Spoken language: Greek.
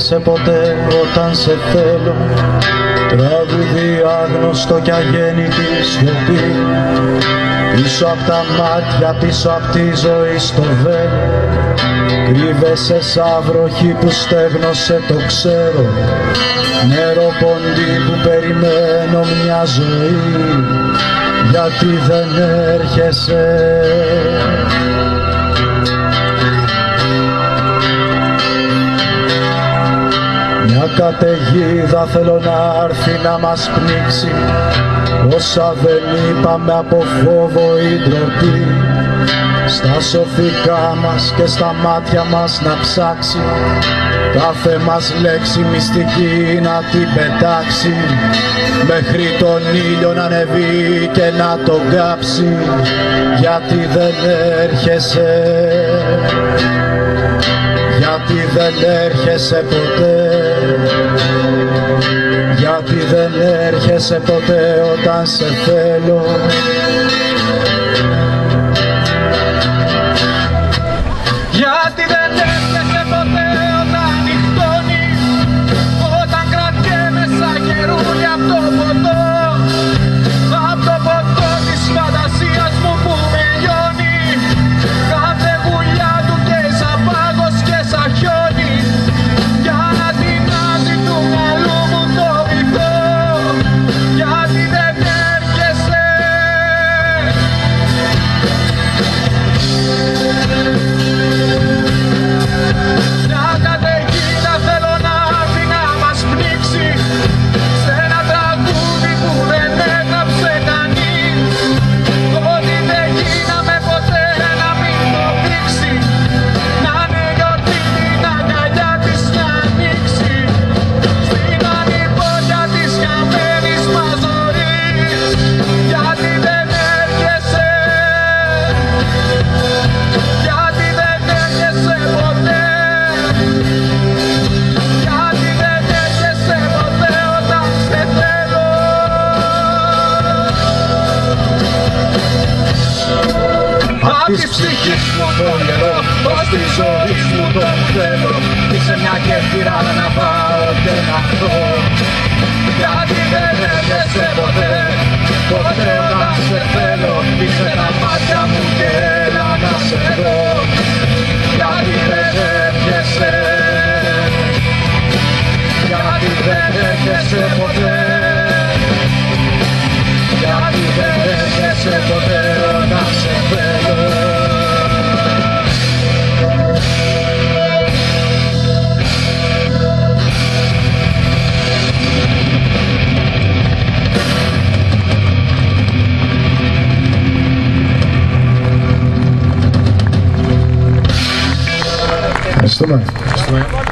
έρχεσαι ποτέ όταν σε θέλω. Τραγούδι άγνωστο κι αγέννητη σιωπή, πίσω απ' τα μάτια, πίσω απ' τη ζωή στο βέλο. Κρύβεσαι σαν βροχή που στέγνωσε το ξέρω, νεροποντή που περιμένω μια ζωή. Γιατί δεν έρχεσαι? Μια καταιγίδα θέλω να έρθει να μας πνίξει, όσα δεν είπαμε από φόβο ή ντροπή. Στα σωθικά μας και στα μάτια μας να ψάξει, κάθε μας λέξη μυστική να την πετάξει, μέχρι τον ήλιο να ανεβεί και να τον κάψει. Γιατί δεν έρχεσαι? Γιατί δεν έρχεσαι ποτέ? Γιατί δεν έρχεσαι ποτέ όταν σε θέλω? Γιατί δεν έρχεσαι ποτέ όταν νυχτώνει, όταν κρατιέμαι σαν καιρούνι απ' το ποτό, απ' το ποτό της φαντασίας μου που με λιώνει. Κάθε γουλιά του και σαν πάγος και σαν χιόνι, για να τεινάζει του μυαλού μου το βυθό. Γιατί δεν έρχεσαι? Μια καταιγίδα θέλω να έρθει να μας πνίξει, σε ένα τραγούδι που δεν έγραψε κανείς. Ότι δεν γίναμε ποτέ να μην το δείξει, να είναι γιορτή την αγκαλιά της να ανοίξει, στην ανυπότια της χαμένης μας ζωής. Γιατί δεν έρχεσαι? Γιατί δεν έρχεσαι ποτέ? Γιατί δεν έρχεσαι ποτέ όταν σε θέλω? Απ' της ψυχής μου το νερό, ως της ζωής μου το θέλω. Είσαι μια γέφυρα να πάω και να βρω. Γιατί δεν έρχεσαι ποτέ, ποτέ όταν σε θέλω. Είσαι τα μάτια μου και έλα να σε δω. Γιατί δεν έρχεσαι? Γιατί δεν έρχεσαι ποτέ? Γιατί δεν έρχεσαι ποτέ όταν σε θέλω? Ευχαριστούμε.